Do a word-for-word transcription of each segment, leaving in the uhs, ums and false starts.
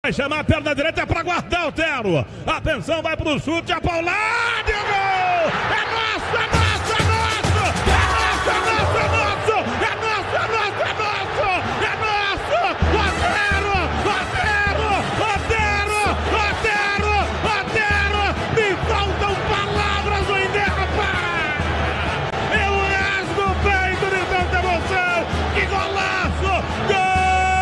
Vai chamar a perna direita para guardar o Otero. Atenção, vai pro chute, a paulada e o gol! É nosso, é nosso, é nosso! É nosso, é nosso, é nosso! É nosso, é nosso, é nosso! É nosso! Otero! Otero! Otero! Otero! Otero! Me faltam palavras, o Inderpa! Eu rasgo o peito de tanta emoção! Que golaço! Gol!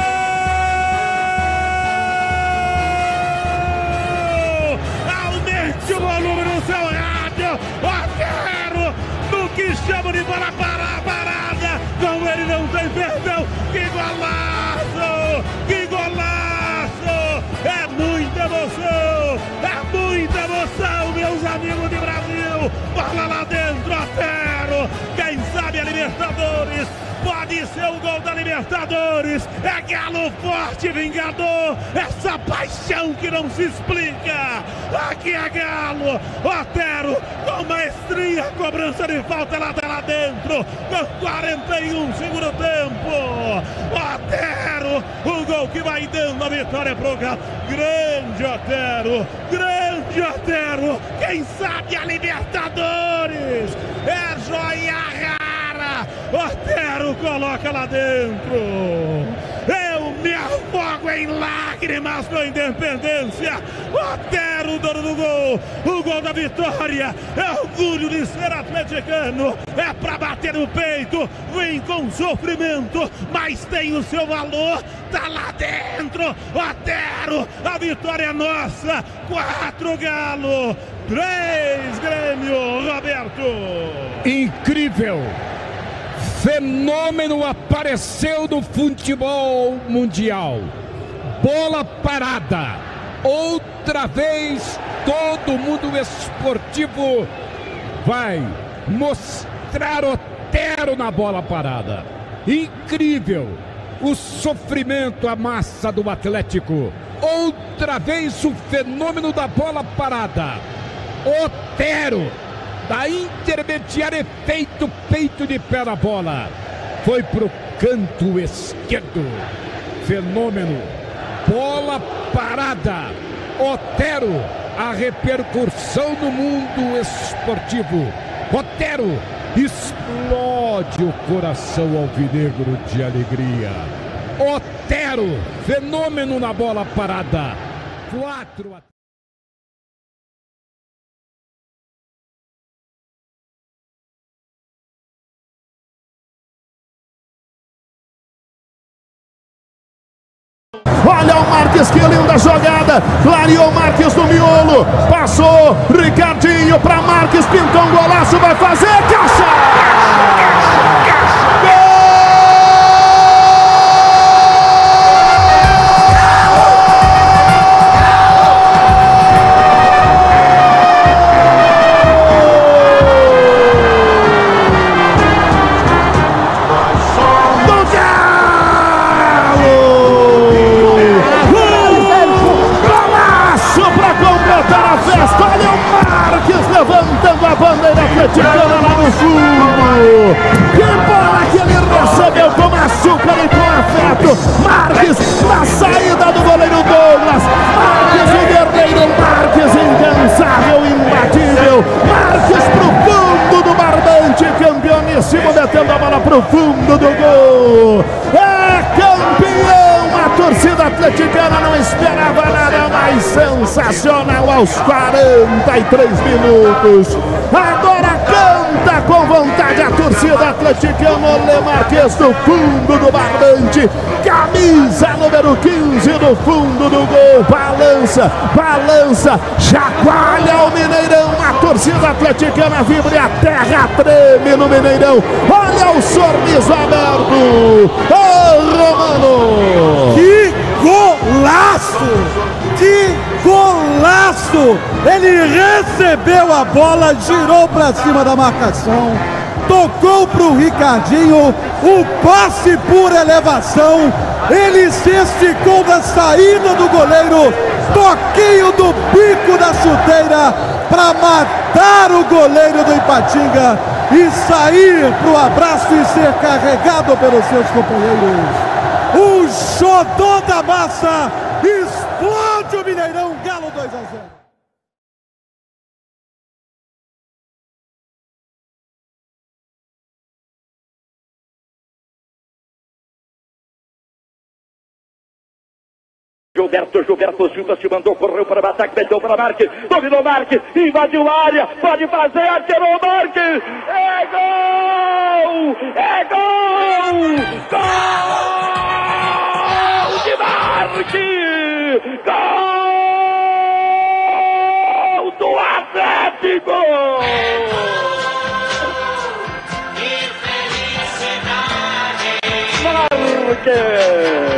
O volume no seu rádio, Otero, no que chama de bola para parada, com ele não tem perdão, que golaço, que golaço, é muita emoção, é muita emoção, meus amigos de Brasil, bola lá dentro, Otero, quem sabe a Libertadores, pode ser o gol da Libertadores, é galo forte, vingador, essa paixão que não se explica, aqui é galo, Otero com maestria, cobrança de falta lá, lá dentro, com quarenta e um segundo tempo, Otero, o gol que vai dando a vitória pro galo, grande Otero, grande Otero, quem sabe a Libertadores, é joia rara, Otero coloca lá dentro. Eu me afogo em lágrimas na Independência. Otero, dono do gol. O gol da vitória. É orgulho de ser atleticano. É pra bater no peito. Vem com sofrimento, mas tem o seu valor. Tá lá dentro. Otero, a vitória é nossa. Quatro Galo. Três Grêmio, Roberto. Incrível. Fenômeno apareceu no futebol mundial. Bola parada. Outra vez todo mundo esportivo vai mostrar Otero na bola parada. Incrível. O sofrimento, a massa do Atlético. Outra vez o fenômeno da bola parada. Otero, da intermediária, feito peito de pé na bola, foi pro canto esquerdo. Fenômeno, bola parada. Otero, a repercussão no mundo esportivo. Otero explode o coração alvinegro de alegria. Otero, fenômeno na bola parada. Quatro a Olha o Marques, que linda jogada, clareou Marques no miolo, passou, Ricardinho para Marques, pintou um golaço, vai fazer, caixa! Olha o Marques levantando a bandeira atleticana lá no fundo. Que bola que ele recebeu com açúcar e com afeto. Marques na saída do goleiro Douglas. Marques o guerreiro, Marques incansável, imbatível. Marques pro fundo do barbante, campeoníssimo, detendo a bola pro fundo do gol. É campeão! A torcida atleticana não esperava nada mais sensacional aos quarenta e três minutos. Agora canta com vontade a torcida atleticana. Olê Marques do fundo do barbante, camisa número quinze do fundo do gol. Balança, balança, chacoalha o Mineirão. A torcida atleticana vibra e a terra treme no Mineirão. Olha o sorriso aberto. Ô Romano! Que golaço! Que golaço! Ele recebeu a bola, girou para cima da marcação, tocou para o Ricardinho, o passe por elevação, ele se esticou da saída do goleiro, toquinho do bico da chuteira para matar o goleiro do Ipatinga e sair para o abraço e ser carregado pelos seus companheiros. O xodó da massa explode Mineirão, Galo dois a zero. Gilberto, Gilberto Silva se mandou, correu para o ataque, meteu para Marques, dominou Marques, invadiu a área, pode fazer, atirou Marques, é gol! É gol! Gol de Marques! Gol do Atlético! Marques!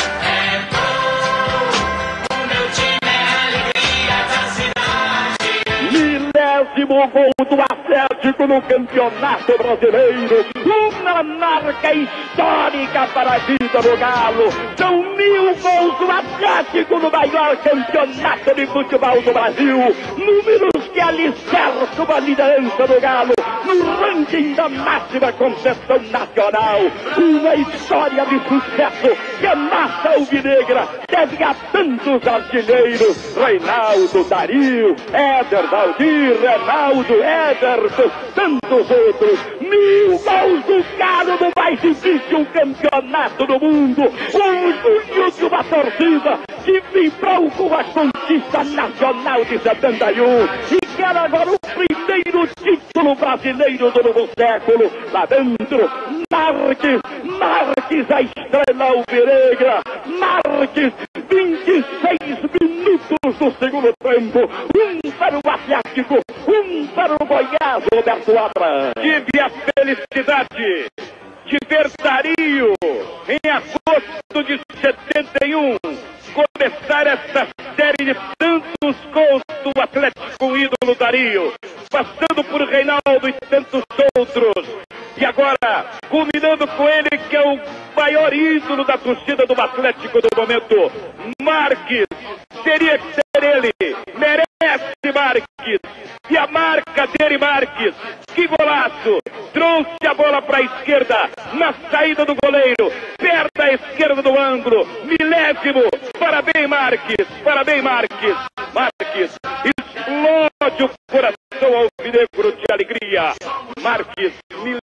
Milésimo gol do Atlético no Campeonato Brasileiro. Uma marca histórica para a vida do Galo. São mil gols do Atlético no maior campeonato de futebol do Brasil. Números que alicerçam a liderança do Galo no ranking da máxima competição nacional. Uma história de sucesso que a massa alvinegra deve a tantos artilheiros. Reinaldo, Dario, Éder, Valdir, Reinaldo, Éder, tantos outros. Mil gols do Galo no mais difícil campeonato do mundo. O orgulho de uma torcida que vibrou com a conquista nacional de setenta e um e quer agora o primeiro título brasileiro do novo século. Lá dentro, Marques, Marques, a estrela alvinegra. Marques, vinte e seis minutos do segundo tempo. Um para o Atlético, um para o Goiás, Roberto Abra. Tive a felicidade de ver Dario em agosto de setenta e um começar essa série de tantos gols do Atlético, o ídolo Dario, passando por Reinaldo e tantos outros, e agora culminando com ele, que é o maior ídolo da torcida do Atlético do momento, Marques. Teria que ser ele, merece Marques, e a marca dele, Marques, que golaço, trouxe a bola para a esquerda, na saída do goleiro, perto à esquerda do ângulo, milésimo, parabéns Marques, parabéns Marques, Marques, explode o coração alvinegro de alegria, Marques, milésimo.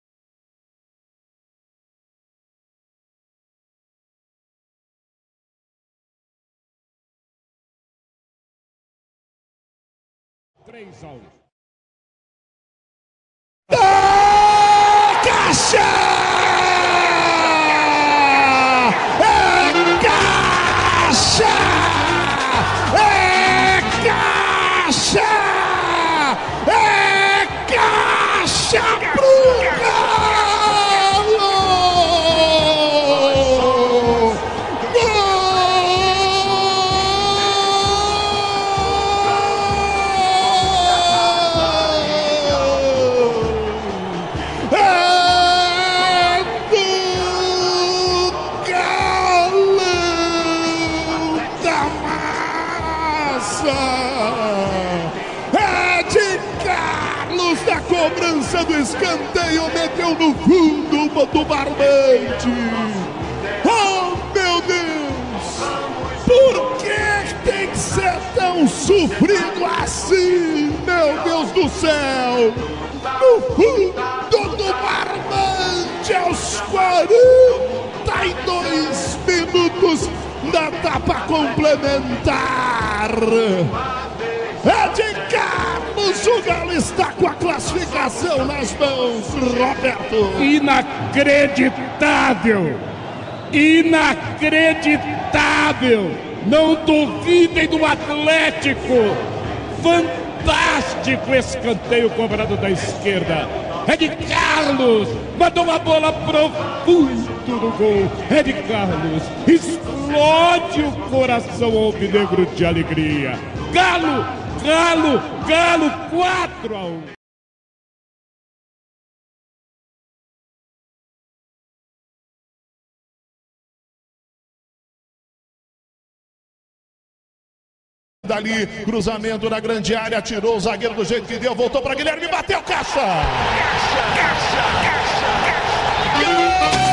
Três áudios. É caixa! É caixa! É caixa! É caixa pro Galo! É de Carlos, da cobrança do escanteio, meteu no fundo do barbante. Oh meu Deus, por que tem que ser tão sofrido assim, meu Deus do céu? No fundo do barbante, aos quarenta e dois minutos da etapa complementar. É de Carlos, o Galo está com a classificação nas mãos, Roberto. Inacreditável! Inacreditável! Não duvidem do Atlético! Fantástico escanteio cobrado da esquerda. É de Carlos, mandou uma bola profundo no gol. É de Carlos, explode o coração alvinegro de alegria. Galo, Galo, Galo, quatro a um. Dali, cruzamento na grande área, tirou o zagueiro do jeito que deu, voltou para Guilherme, bateu, caixa! Caixa, caixa, caixa, caixa!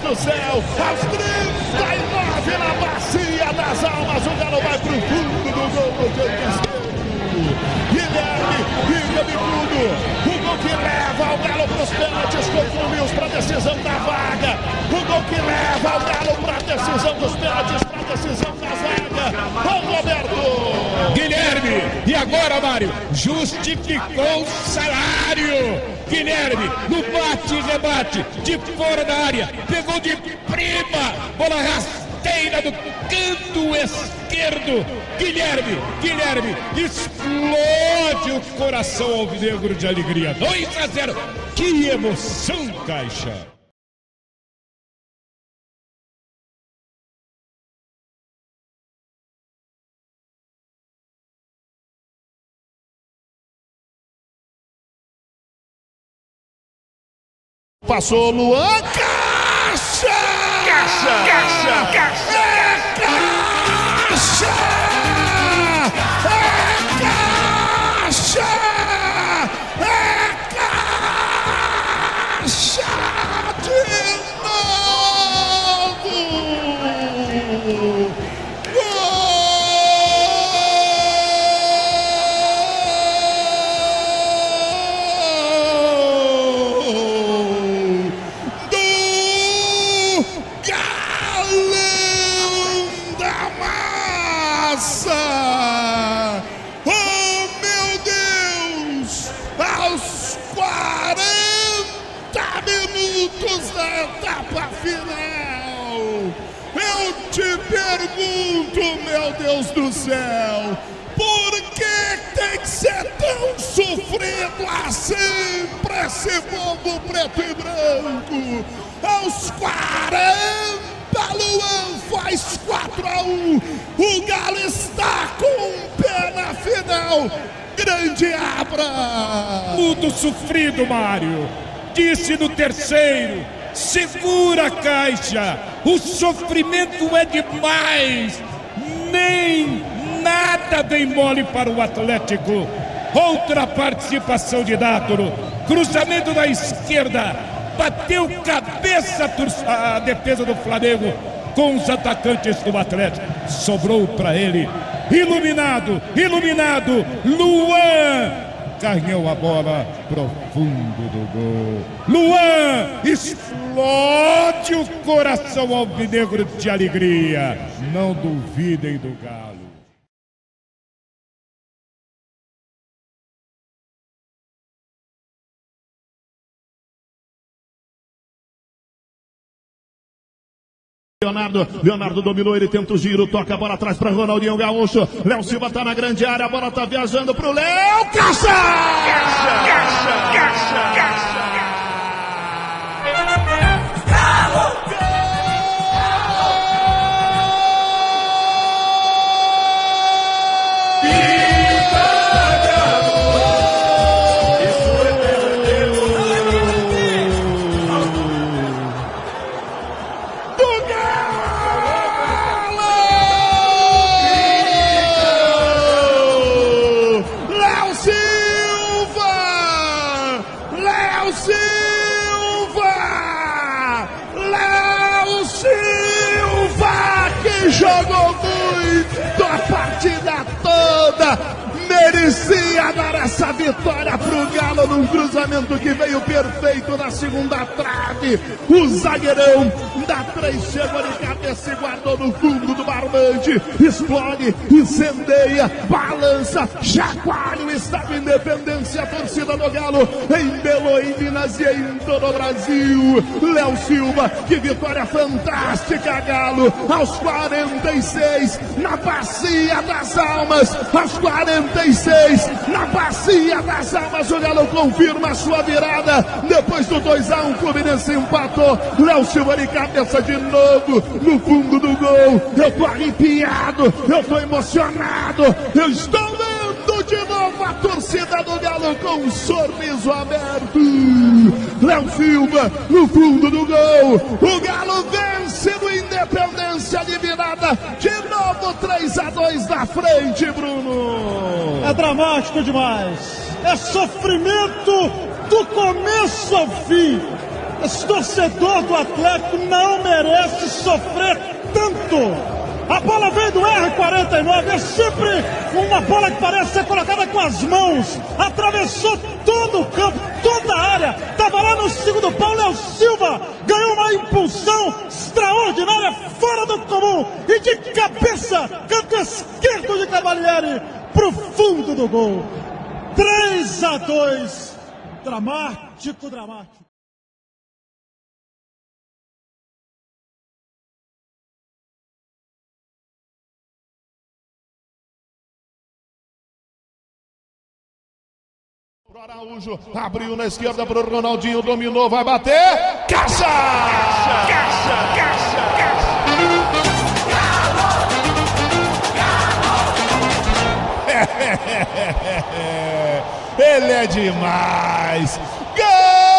do céu, aos trinta e nove na bacia das almas, o Galo vai pro fundo do gol do canto esquerdo. Guilherme fica de tudo, o gol que leva o Galo para os pênaltis contra o Mills para a decisão da vaga, o gol que leva o Galo para a decisão dos pênaltis, para a decisão da zaga. Ô Roberto! Guilherme, e agora, Mário, justificou o salário. Guilherme, no bate e rebate, de fora da área, pegou de prima, bola rasteira do canto esquerdo. Guilherme, Guilherme, explode o coração alvinegro de alegria. dois a zero, que emoção, Caixa! Passou Luan, Caixa! Caixa! Caixa! Caixa! É Caixa! É Caixa! É Caixa de novo! Pergunto, meu Deus do céu, por que tem que ser tão sofrido assim pra esse povo preto e branco? Aos quarenta, Luan faz quatro a um, o Galo está com um pé na final. Grande Abra! Tudo sofrido, Mário. Disse no terceiro. Segura, Caixa, o sofrimento é demais, nem nada vem mole para o Atlético. Outra participação de Dátolo, cruzamento da esquerda, bateu cabeça a defesa do Flamengo com os atacantes do Atlético, sobrou para ele, iluminado, iluminado, Luan. Ganhou a bola pro fundo do gol. Luan explode o coração alvinegro de alegria. Não duvidem do Galo. Leonardo, Leonardo dominou, ele tenta o giro, toca a bola atrás para Ronaldinho Gaúcho. Léo Silva tá na grande área, a bola tá viajando pro Léo. Caixa! Caixa! Caixa! Caixa! Caixa! Jogou muito a partida toda, merecia dar essa vitória pro Galo num cruzamento que veio perfeito na segunda trave. O zagueirão dá três, chegou de cabeça e guardou no fundo do barbante. Explode, incendeia, balança, chacoalha o Estado Independência, a torcida do Galo em Belo, em Minas e em todo o Brasil. Léo Silva, que vitória fantástica, Galo, aos quarenta e seis, na Bacia das Almas, aos quarenta e seis, na Bacia das Almas, o Galo confirma a sua virada, depois do dois a um, o Fluminense empatou, Léo Silva de cabeça de novo, no fundo do gol. Eu tô arrepiado, eu tô emocionado, eu estou vendo de novo a torcida do Galo com um sorriso aberto. Léo Silva no fundo do gol, o Galo vence no Independência de virada, de novo três a dois na frente, Bruno. É dramático demais, é sofrimento do começo ao fim. Esse torcedor do Atlético não merece sofrer tanto. A bola vem do R quarenta e nove, é sempre uma bola que parece ser colocada com as mãos. Atravessou todo o campo, toda a área. Estava lá no segundo pau, Léo Silva ganhou uma impulsão extraordinária, fora do comum. E de cabeça, canto esquerdo de Cavalieri, pro fundo do gol. três a dois. Dramático, dramático. Pro Araújo, abriu na esquerda pro Ronaldinho, dominou, vai bater. Caixa! Caixa! Caixa! Caixa! Ele é demais! Gol!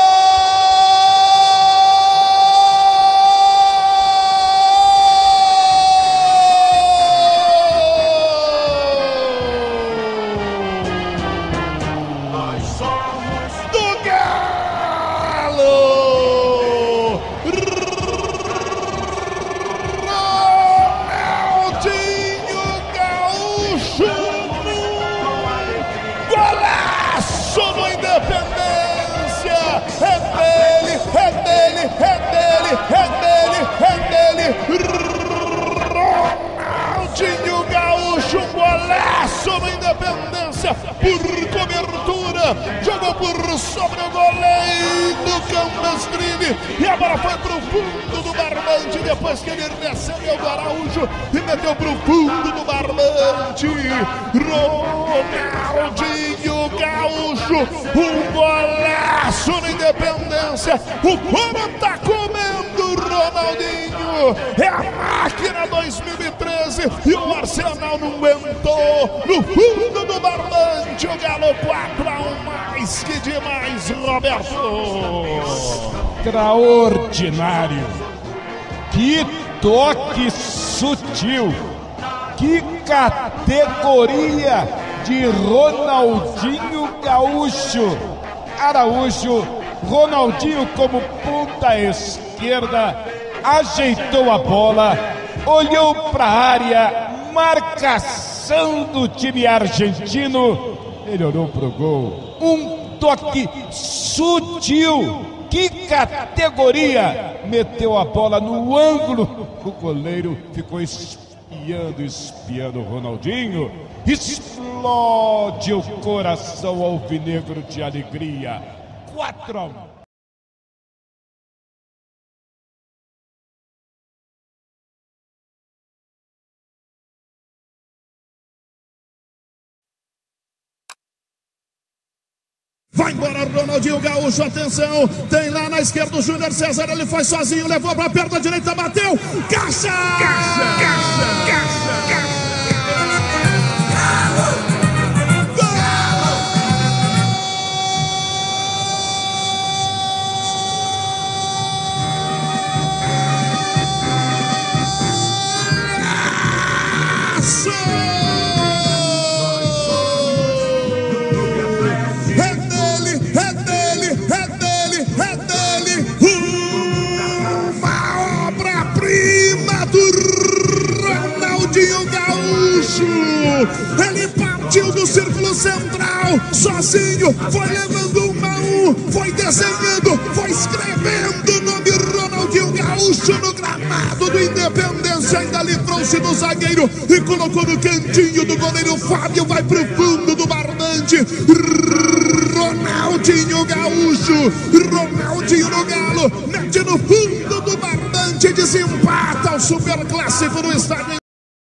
Ronaldinho Gaúcho, golaço na Independência, por cobertura, jogou por sobre o goleiro Campestrini e a bola foi pro fundo do barbante, depois que ele recebeu do Araújo e meteu pro fundo do barbante. Ronaldinho Gaúcho, um golaço na Independência, o Coro tá comendo Ronaldinho, é a máquina dois mil e treze e o Arsenal não aguentou, no fundo do barbante o Galo quatro a um, mais que demais, Roberto. Extraordinário, que toque sutil, que categoria de Ronaldinho Gaúcho. Araújo, Ronaldinho como ponta esquerda, ajeitou a bola, olhou para a área, marcação do time argentino, ele olhou para o gol, um toque sutil, que categoria, meteu a bola no ângulo, o goleiro ficou espiando, espiando o Ronaldinho, explode o coração alvinegro de alegria, quatro a um. Vai embora Ronaldinho Gaúcho, atenção, tem lá na esquerda o Júnior César, ele foi sozinho, levou pra perna da direita, bateu, caixa! Caixa! Caixa! Caixa! Caixa! Ele partiu do círculo central, sozinho, foi levando um a um, foi desenhando, foi escrevendo o nome Ronaldinho Gaúcho no gramado do Independência, ainda livrou-se do zagueiro e colocou no cantinho do goleiro Fábio, vai pro fundo do barbante. Ronaldinho Gaúcho, Ronaldinho no Galo, mete no fundo do barbante, desempata o super clássico no estádio.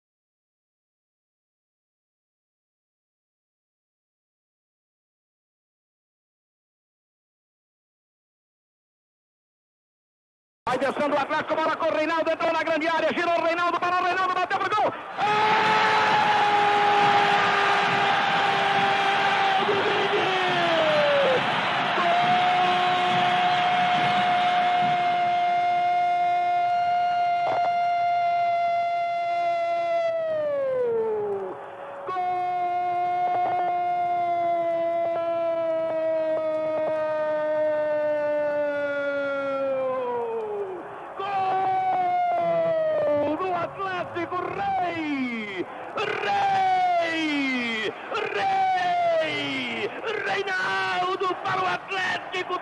Vai descendo o Atlético, bola com o Reinaldo, entrou na grande área, girou o Reinaldo, parou o Reinaldo, bateu pro gol.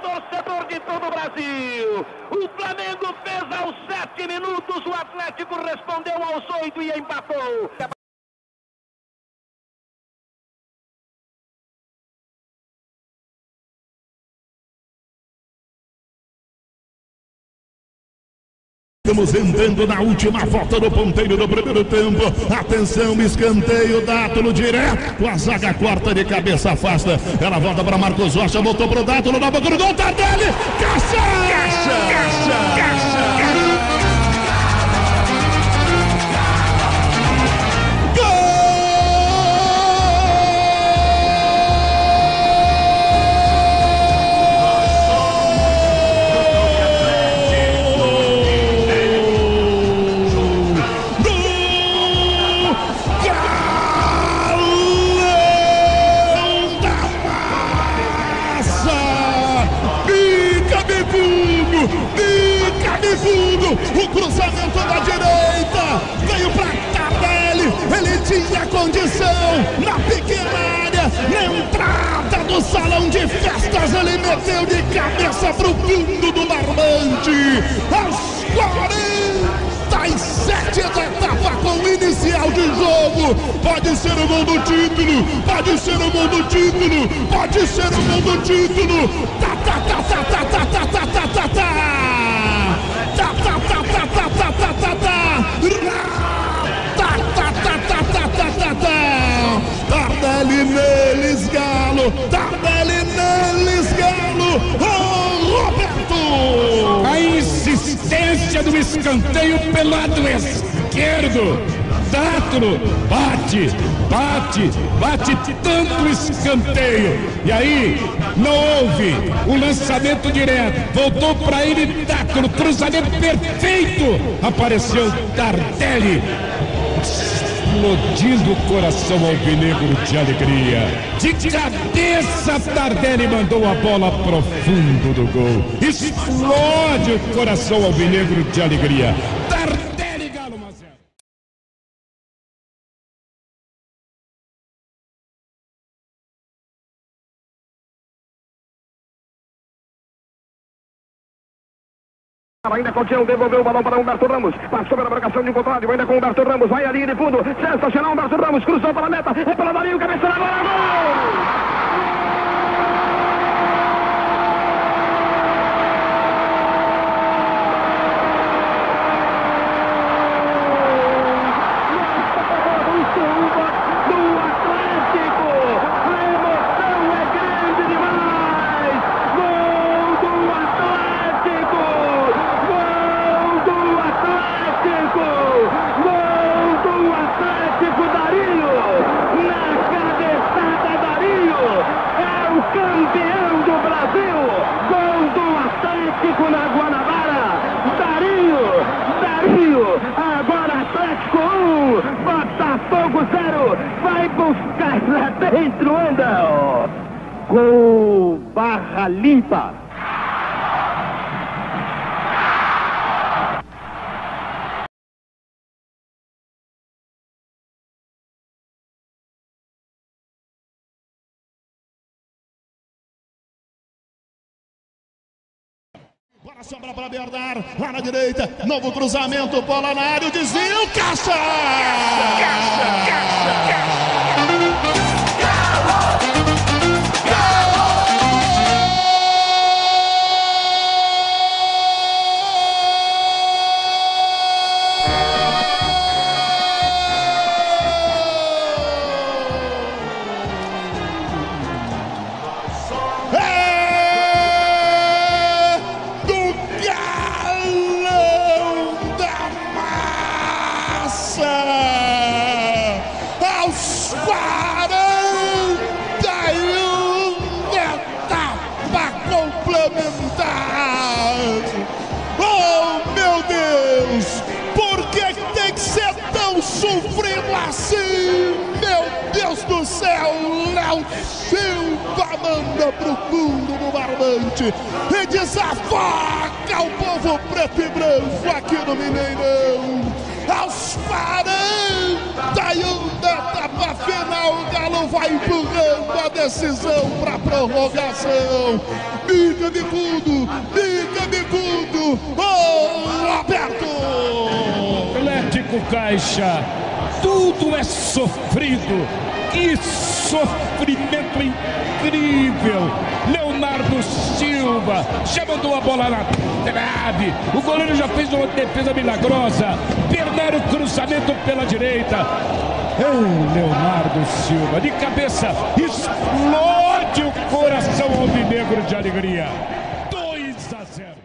torcedor de todo o Brasil. O Flamengo fez aos sete minutos, o Atlético respondeu aos oito e empatou. Estamos entrando na última volta do ponteiro do primeiro tempo. Atenção, escanteio, Dátulo direto. A zaga corta de cabeça, afasta. Ela volta para Marcos Rocha, voltou para o Dátulo, na boca do gol, Tardelli. Caixa! Caixa! Caixa! Caixa! O cruzamento da direita veio para Tardelli, ele tinha condição na pequena área, na entrada do salão de festas, ele meteu de cabeça pro fundo do barbante. Aos quarenta e sete da etapa com o inicial de jogo, pode ser o gol do título, pode ser o gol do título, pode ser o gol do título. Tá, tá, tá, tá, tá, tá, tá, tá, tá, tá, tá. Tá, tá, tá, tá, tá, tá, tá, tá, tá. Tá, tá, tá, tá, tá, tá, tá, tá. Tardelli neles, Galo. Tardelli neles, Galo. Oh, Roberto! A insistência do escanteio pelo lado esquerdo. Dátulo bate, bate, bate tanto escanteio. E aí não houve o lançamento direto. Voltou para ele, Dátulo, cruzamento perfeito. Apareceu Tardelli, explodindo o coração alvinegro de alegria. De cabeça, Tardelli mandou a bola pro fundo do gol. Explode o coração alvinegro de alegria. Tardelli, Galo, um a zero. Ainda continua, devolveu o balão para Humberto Ramos, passou pela marcação de um contrário, ainda com Humberto Ramos, vai a linha de fundo, sensacional, Humberto Ramos, cruzou para a meta, é pela Darinho, cabeça na bola, gol! Vai buscar lá dentro, anda! Gol Barra Limpa! Bora sobrar para Bernard, lá na direita, novo cruzamento, bola na área, o desvio, Caixa! Caixa! Caixa! Caixa! Sofrendo assim, meu Deus do céu, Léo Silva manda pro fundo do barbante e desafoga o povo preto e branco aqui no Mineirão. Aos quarenta e um da etapa final o Galo vai empurrando a decisão para prorrogação. Bica de fundo, bica de fundo, gol aberto. Atlético Caixa, tudo é sofrido. Que sofrimento incrível! Leonardo Silva já mandou a bola na trave. O goleiro já fez uma defesa milagrosa. Bernardo, cruzamento pela direita. Ei, Leonardo Silva, de cabeça, explode o coração alvinegro de alegria. dois a zero.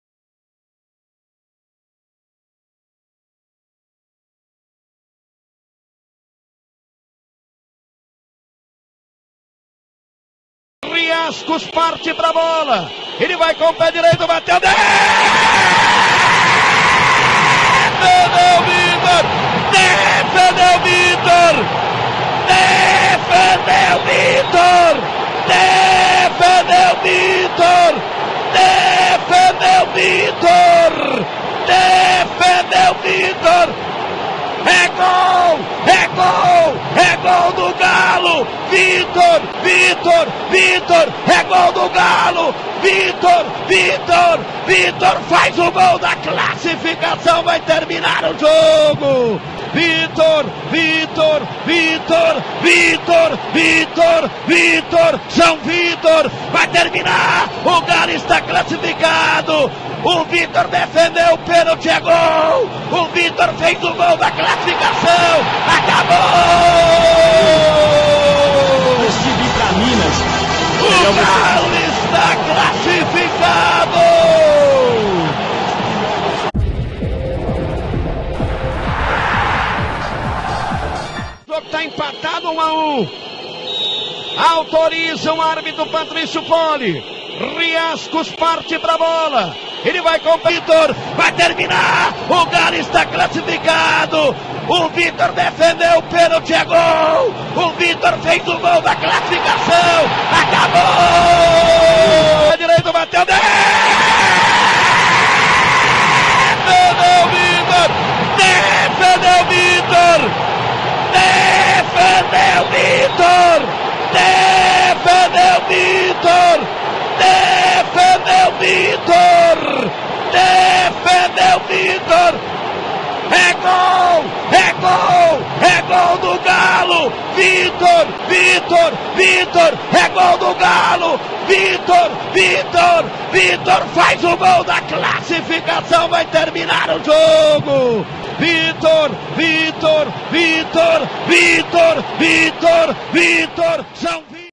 Riascos parte pra bola. Ele vai com o pé direito, bateu. Defendeu Vitor! Defendeu Vitor! Defendeu Vitor! Defendeu Vitor! Defendeu Vitor! Defendeu Vitor! É gol! É gol! É gol do Galo! Vitor! Vitor! Vitor! É gol do Galo! Vitor! Vitor! Vitor faz o gol da classificação! Vai terminar o jogo! Vitor! Vitor! Vitor! Vitor! Vitor! Vitor! São Vitor! Vai terminar! O Galo está classificado! O Vitor defendeu o pênalti, é gol! O Vitor fez o gol da classificação! Acabou! Antes de vir para Minas, o Galo está classificado! O jogo está empatado um a um. Autoriza o árbitro Patrício Poli. Riascos parte para a bola. Ele vai com o Vitor, vai terminar, o Galo está classificado, o Vitor defendeu o pênalti, é gol, o Vitor fez o gol da classificação, acabou! A direita bateu, defendeu o Vitor, defendeu o Vitor, defendeu o Vitor, defendeu o Vitor, defendeu o Vitor, defendeu o Vitor, é gol, é gol, é gol do Galo, Vitor, Vitor, Vitor, é gol do Galo, Vitor, Vitor, Vitor faz o gol da classificação, vai terminar o jogo, Vitor, Vitor, Vitor, Vitor, Vitor, Vitor, São Vitor.